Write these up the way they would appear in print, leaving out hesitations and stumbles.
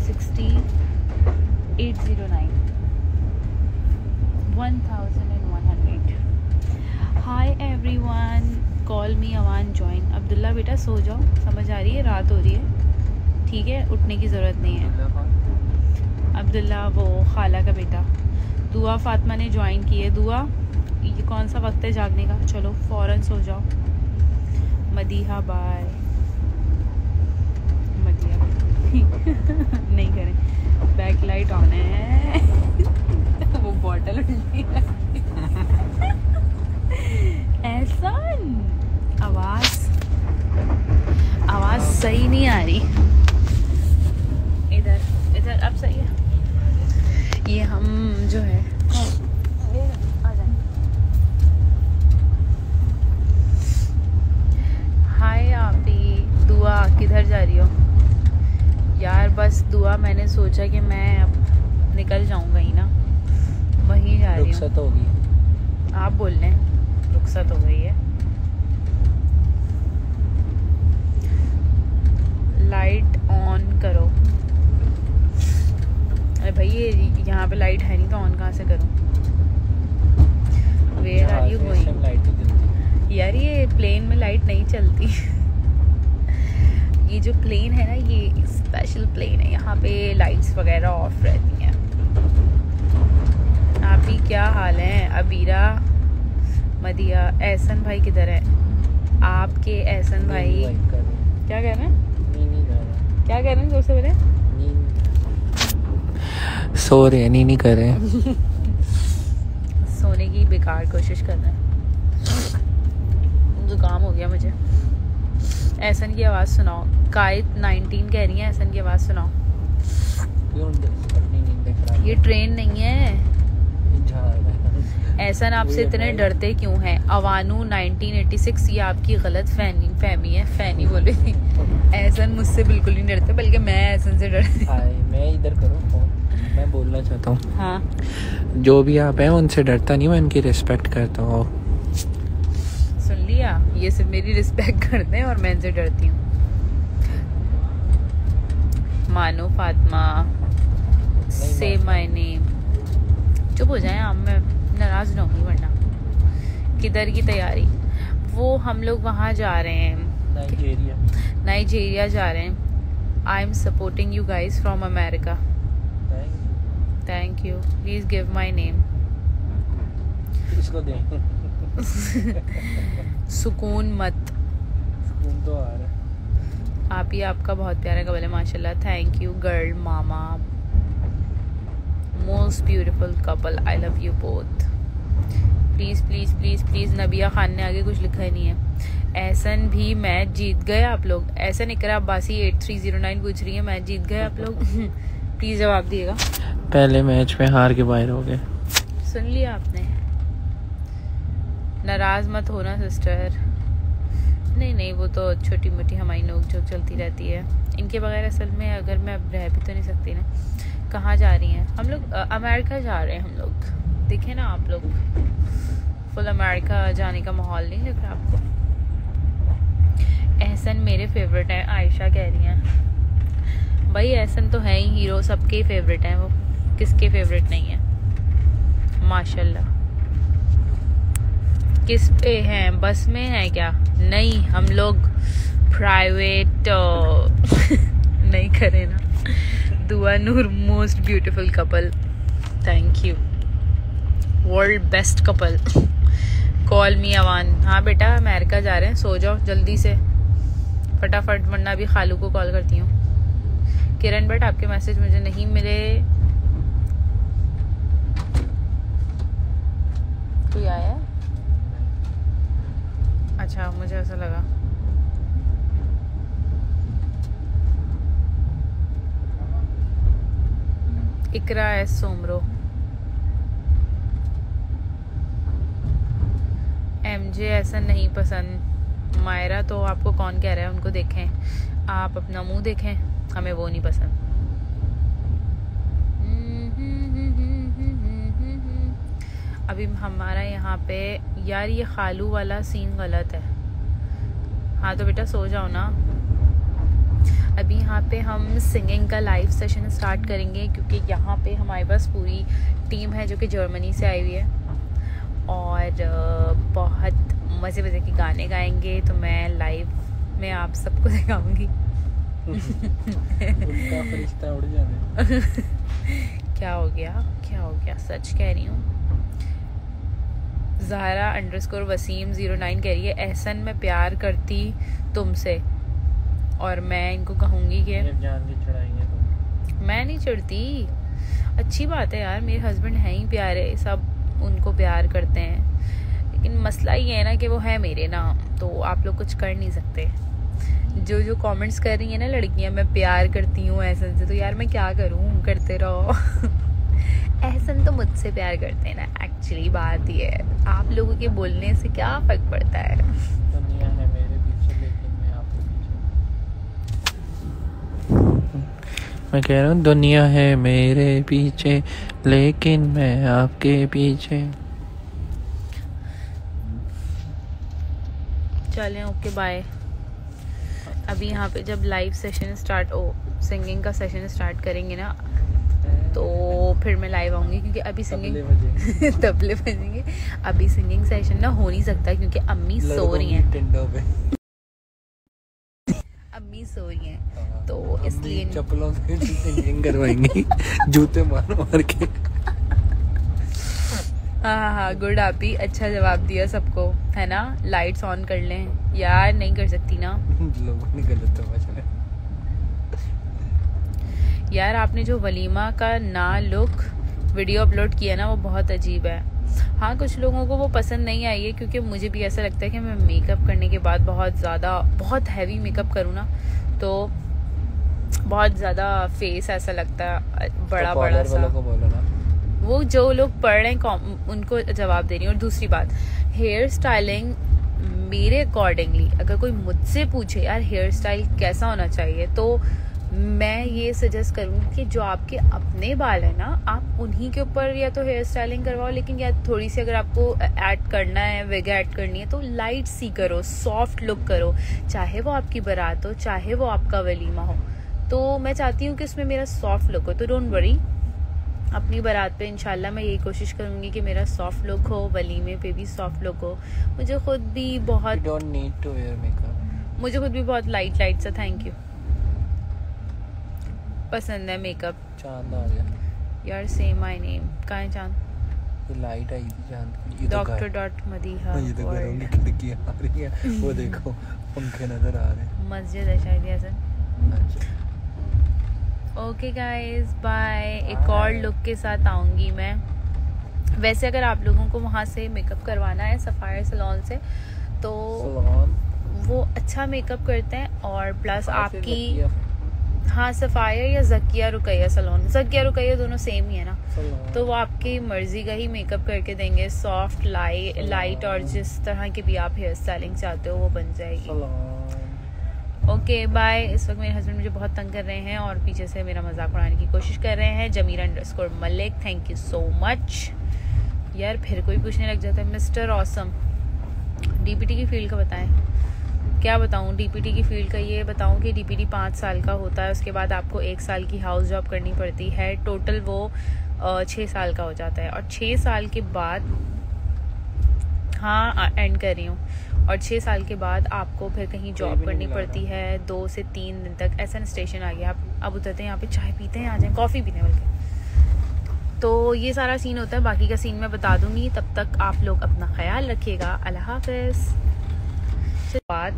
60 809 1100. Hi everyone, call me Awan join. Abdullah बेटा सो जाओ, समझ आ रही है रात हो रही है, ठीक है, उठने की ज़रूरत नहीं है। अब्दुल्ला वो खाला का बेटा। दुआ फातिमा ने ज्वाइन की है। दुआ, ये कौन सा वक्त है जागने का? चलो फ़ौरन सो जाओ। मदीहा बाय। मदीहा नहीं करें, बैक लाइट ऑन है। वो बॉटल एहसान, आवाज़ सही नहीं आ रही। इधर इधर अब सही है। ये हम जो है आ जाए। हाय आपी। दुआ किधर जा रही हो यार? बस दुआ, मैंने सोचा कि मैं अब निकल जाऊँ कहीं ना, वहीं जा रही हूँ। रुखसत होगी, आप बोल रहे हैं रुखसत हो गई है। लाइट ऑन करो। अरे भाई ये यहाँ पे लाइट है नहीं तो ऑन कहाँ से करूँ? Where are you going? यार ये प्लेन में लाइट नहीं चलती। ये जो प्लेन है ना, ये स्पेशल प्लेन है, यहाँ पे लाइट्स वगैरह ऑफ रहती हैं। आप ही क्या हाल है? अबीरा, मदिया, एहसन भाई किधर है? आपके एहसन भाई क्या कह रहे हैं? क्या कह रहे हैं? जोर से बोले। सो रहे, नीनी कर रहे हैं। सोने की बेकार कोशिश कर रहे हैं। जुकाम हो गया मुझे। एहसन की आवाज़ सुनाओ। कायद 19 कह रही है एहसन की आवाज़ सुनाओ। ये ट्रेन नहीं है। एहसन आपसे इतने डरते क्यों हैं? अवानू 1986, ये आपकी गलत फहमी है। फैनी बोले थी। एहसन मुझसे बिल्कुल नहीं डरते, बल्कि मैं एहसन से डरती। मैं इधर करूँ फोन, मैं बोलना चाहता हूँ। हाँ, जो भी आप हैं उनसे डरता नहीं, मैं उनकी रिस्पेक्ट करता हूँ। सुन लिया, ये सिर्फ मेरी रिस्पेक्ट करते हैं और मैं इनसे डरती हूँ। मानो फातिमा से माय नेम। चुप हो जाए आप, मैं नाराज ना होंगी वरना। किधर की तैयारी? वो हम लोग वहाँ जा रहे हैं, नाइजीरिया जा रहे हैं। I am supporting you guys from America. Thank you. Please give my name. इसको दें। सुकून मत। सुकून तो आ रहा है। आप ही, आपका बहुत प्यारा कपल है माशाल्लाह। थैंक यू गर्ल मामा, most beautiful couple. I love you both. Please please please please. Nabiya Khan ने आगे कुछ लिखा ही नहीं है। एहसन भी मैच जीत गए आप लोग? एहसन इकरा अब्बासी 8309 पूछ रही है, मैच जीत गए आप लोग? प्लीज़ जवाब दिएगा। पहले मैच में हार के बाहर हो गए। सुन लिया आपने? नाराज़ मत होना सिस्टर। नहीं नहीं, वो तो छोटी मोटी हमारी नोक झोंक चलती रहती है। इनके बगैर असल में अगर मैं अब रह भी तो नहीं सकती ना। कहाँ जा रही हैं हम लोग? अमेरिका जा रहे हैं हम लोग। देखें ना आप लोग, फुल अमेरिका जाने का माहौल नहीं लग रहा आपको? एहसन मेरे फेवरेट हैं, आयशा कह रही हैं। भाई एहसन तो है ही हीरो, सबके फेवरेट हैं वो, किसके फेवरेट नहीं है? माशाल्लाह। किस पे हैं? बस में हैं क्या? नहीं, हम लोग प्राइवेट नहीं करें ना। Dua Noor, most beautiful couple. Thank you, world best couple. Call me Awan. हाँ बेटा, अमेरिका जा रहे हैं, सो जाओ जल्दी से फटाफट, वरना भी खालू को कॉल करती हूँ। किरण बट आपके मैसेज मुझे नहीं मिले। कोई आया? अच्छा, मुझे ऐसा लगा। इकरा एस सोमरो। एमजे ऐसा नहीं पसंद। मायरा, तो आपको कौन कह रहा है उनको देखें? आप अपना मुंह देखें, हमें वो नहीं पसंद। अभी हमारा यहाँ पे यार ये खालू वाला सीन गलत है। हाँ तो बेटा सो जाओ ना। अभी यहाँ पे हम सिंगिंग का लाइव सेशन स्टार्ट करेंगे क्योंकि यहाँ पे हमारे पास पूरी टीम है जो कि जर्मनी से आई हुई है और बहुत मज़े मज़े के गाने गाएंगे, तो मैं लाइव में आप सबको दिखाऊंगी। उनका फरिश्ता उड़ जाने। क्या हो गया, सच कह रही हूँ। Zahra_Wasim09 कह रही है, एहसन मैं प्यार करती तुमसे, और मैं इनको कहूँगी कि मैं नहीं चढ़ती। अच्छी बात है यार, मेरे हस्बैंड हैं ही प्यारे, सब उनको प्यार करते हैं, लेकिन मसला ये है ना कि वो है मेरे ना, तो आप लोग कुछ कर नहीं सकते। जो कमेंट्स कर रही है ना लड़कियां, मैं प्यार करती हूँ एहसन से, तो यार मैं क्या करूँ, करते रहो। एहसन तो मुझसे प्यार करते हैं ना, एक्चुअली बात ये है, आप लोगों के बोलने से क्या फर्क पड़ता है। दुनिया है मेरे पीछे लेकिन मैं आपके पीछे। मैं कह रहा हूँ दुनिया है मेरे पीछे लेकिन मैं आपके पीछे। चलें, ओके बाय। अभी यहाँ पे जब लाइव सेशन सिंगिंग का सेशन स्टार्ट करेंगे ना, तो फिर मैं लाइव आऊँगी, क्योंकि अभी सिंगिंग तबले बजेंगे। अभी सिंगिंग सेशन ना हो नहीं सकता क्योंकि अम्मी सो रही हैं, अम्मी सो रही हैं, तो इसलिए चप्पलों से सिंगिंग करवाएंगी, जूते मार मार के। हाँ, गुड आपी, अच्छा जवाब दिया सबको, है ना। लाइट्स ऑन कर लें यार, नहीं कर सकती ना लोगों ने गलत समझा। यार आपने जो वलीमा का ना लुक वीडियो अपलोड किया ना, वो बहुत अजीब है। हाँ, कुछ लोगों को वो पसंद नहीं आई है, क्योंकि मुझे भी ऐसा लगता है कि मैं मेकअप करने के बाद बहुत हैवी मेकअप करूँ ना, तो बहुत ज़्यादा फेस ऐसा लगता है बड़ा तो बड़ा सा। को बोलो ना, वो जो लोग पढ़ रहे हैं उनको जवाब दे रही हूँ। और दूसरी बात, हेयर स्टाइलिंग मेरे अकॉर्डिंगली अगर कोई मुझसे पूछे यार हेयर स्टाइल कैसा होना चाहिए, तो मैं ये सजेस्ट करूँगी कि जो आपके अपने बाल है ना, आप उन्हीं के ऊपर या तो हेयर स्टाइलिंग करवाओ, लेकिन या थोड़ी सी अगर आपको ऐड करना है, विग ऐड करनी है, तो लाइट सी करो, सॉफ्ट लुक करो, चाहे वो आपकी बारात हो, चाहे वो आपका वलीमा हो। तो मैं चाहती हूँ कि उसमें मेरा सॉफ्ट लुक हो, तो डोंट वरी, अपनी बारात पे इंशाल्लाह मैं यही कोशिश करूँगी कि मेरा सॉफ्ट लुक हो, वलीमे पे भी सॉफ्ट लुक हो। मुझे खुद भी बहुत लाइट सा, थैंक यू, पसंद है मेकअप। चांद आ गया यार, से माय नेम, कहाँ है चांद? ये लाइट आई थी चांद की। Dr.Madiha, ये तो घरों की खिड़कियाँ आ रही हैं, वो देखो पंखे नजर आ रहे हैं। मस्जिद है शायद यार। अच्छा, ओके गाइस, बाय। एक और लुक के साथ आऊँगी मैं। वैसे अगर आप लोगों को वहाँ से मेकअप करवाना है सफ़ायर सैलून से, तो वो अच्छा मेकअप करते हैं, और प्लस आपकी, हाँ, सफ़ायर या ज़किया रुकैया सैलून, ज़किया रुकैया दोनों सेम ही है ना, तो वो आपकी मर्ज़ी का ही मेकअप करके देंगे, सॉफ्ट लाइट, और जिस तरह की भी आप हेयर स्टाइलिंग चाहते हो वो बन जाएगी। Okay bye. इस वक्त मेरे हस्बैंड मुझे बहुत तंग कर रहे हैं और पीछे से मेरा मजाक उड़ाने की कोशिश कर रहे हैं। Jamira_Malik, thank you so much. यार फिर कोई पूछने लग जाता है, मिस्टर ऑसम डीपीटी की फील्ड का बताएं। क्या बताऊं डीपीटी की फील्ड का? ये बताऊं कि डीपीटी 5 साल का होता है, उसके बाद आपको 1 साल की हाउस जॉब करनी पड़ती है, टोटल वो 6 साल का हो जाता है। और 6 साल के बाद, हाँ एंड कर रही हूँ, और 6 साल के बाद आपको फिर कहीं जॉब करनी पड़ती है 2 से 3 दिन तक। ऐसा स्टेशन आ गया, आप अब उतरते हैं यहाँ पे, चाय पीते हैं, आ जाएं कॉफ़ी पीने बल्कि। तो ये सारा सीन होता है, बाकी का सीन मैं बता दूंगी। तब तक आप लोग अपना ख्याल रखिएगा, अल्लाह हाफ़िज़। बाद,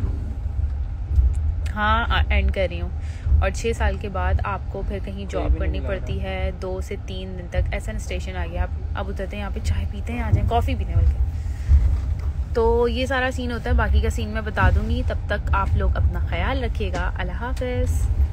हाँ एंड कर रही हूँ, और 6 साल के बाद आपको फिर कहीं जॉब करनी पड़ती है 2 से 3 दिन तक। ऐसा स्टेशन आ गया, आप अब उतरते हैं यहाँ पे, चाय पीते हैं, आ जाएं कॉफ़ी पीने बल्कि। तो ये सारा सीन होता है, बाकी का सीन मैं बता दूंगी। तब तक आप लोग अपना ख्याल रखिएगा, अल्लाह हाफ़िज़।